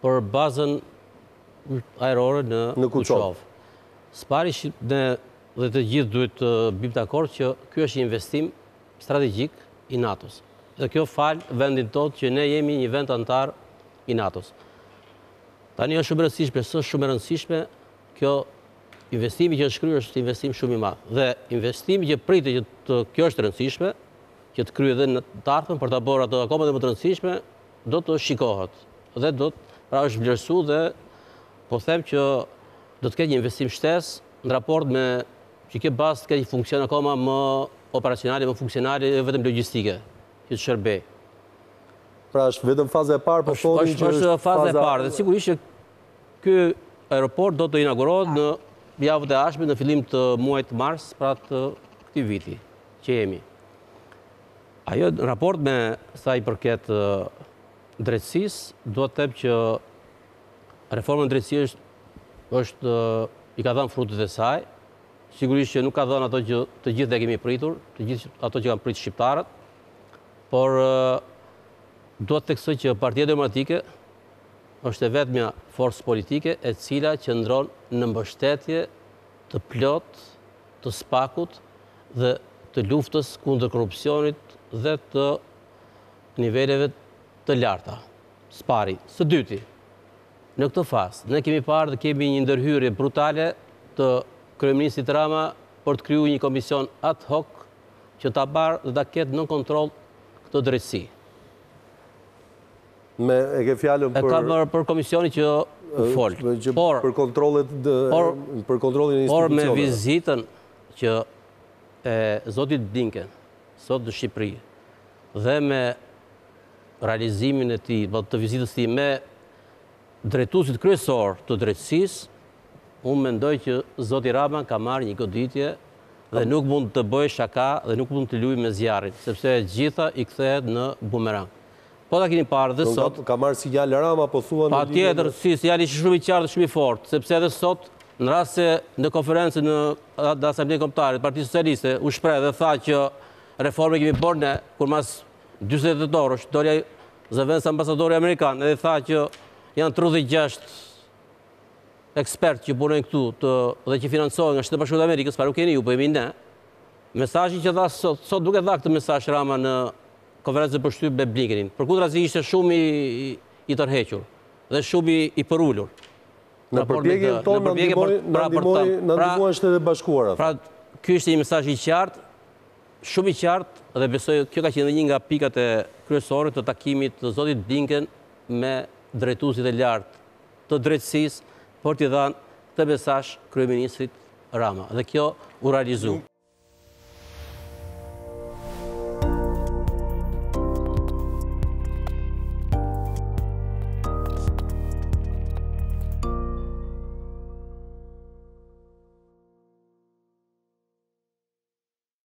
për bazën aerore në Kuçov. Spari dhe të gjithë duhet të bim dakord që ky është investim strategjik i NATO-s. Dhe kjo fal vendin tonë që ne jemi një vend antar i NATO-s. Tani është shumë e rëndësishme, s'është shumë e rëndësishme, kjo investimi që është kryer është investim shumë i madh. Dhe investimi që pritet që kjo është e rëndësishme, që të kryhet edhe në të ardhmen për ta bërë ato akoma më të rëndësishme, do të shikohet. Dhe pra është vlerësuar dhe po them që do të ketë një investim shtesë në raport me që kjo bazë të ketë një funksion akoma më operacionale, më funksionale, jo vetëm logjistike, që të shërbej. Pra është vetëm faza e parë, po thonin që është faza e parë, dhe sigurisht që ky aeroport do të inaugurohet në javët e ardhshme në fillim të muajit mars, pra të këtij viti që jemi. Ajo në raport me sa i përket drejtësisë, do të them që reforma e drejtësisë i ka dhënë frutet e saj. Sigurisht që nuk ka dhënë ato që të gjithë e kemi pritur, të gjithë ato që kanë pritur shqiptarët, por do të theksoj që Partia Demokratike është e vetmja forcë politike e cila qëndron në mbështetje të plot, të spakut dhe të luftës kundër korrupsionit dhe të niveleve të larta. Spari. Së dyti, në këtë fazë, ne kemi parë dhe kemi një ndërhyrje brutale të kryeministit Rama për të krijuar një komision ad hoc që ta barë dhe ta ketë në kontroll këtë drejtësi. E ke fjalën për komisioni që fol. Për kontrollin e institucioneve. Por me vizitën që e zotit Blinken sot në Shqipëri dhe me realizimin e tij, të vizitës së tij me drejtuesit kryesor të drejtësisë, unë mendoj që zoti Rama ka marrë një goditje dhe nuk mund të bëjë shaka dhe nuk mund të luajë me zjarrin, sepse gjitha i kthehet në bumerang. Po ta keni parë dhe sot. Ka marrë sinjal Rama, po thuan në lidhje. Patjetër, sinjali ishte shumë i qartë dhe shumë i fortë, sepse edhe sot në rast se në konferencën në Asamblenë Kombëtare të Partisë Socialiste u shpreh dhe tha që reformën kemi bërë ne kur mas 48 orësh dolja zëvendës ambasadori amerikan edhe tha që janë 36 ekspertë që punojnë këtu dhe që financohen nga Shtetet Bashkuara të Amerikës, para nuk keni ju, po jemi ne. Mesazhi që dha sot duke dha këtë mesazh Rama në konferencën për shtyp me Blinkenin. Përkundrazi ishte shumë i tërhequr dhe shumë i përulur. Në përpjekjen tonë na ndihmojnë Shtetet Bashkuara. Pra, ky ishte një mesazh i qartë, shumë i qartë dhe besoj kjo ka qenë një nga pikat e kryesore të takimit të zotit Blinken me drejtuesit e lartë të drejtësisë për t'i dhënë këtë mesazh kryeministrit Rama. Dhe kjo u realizua.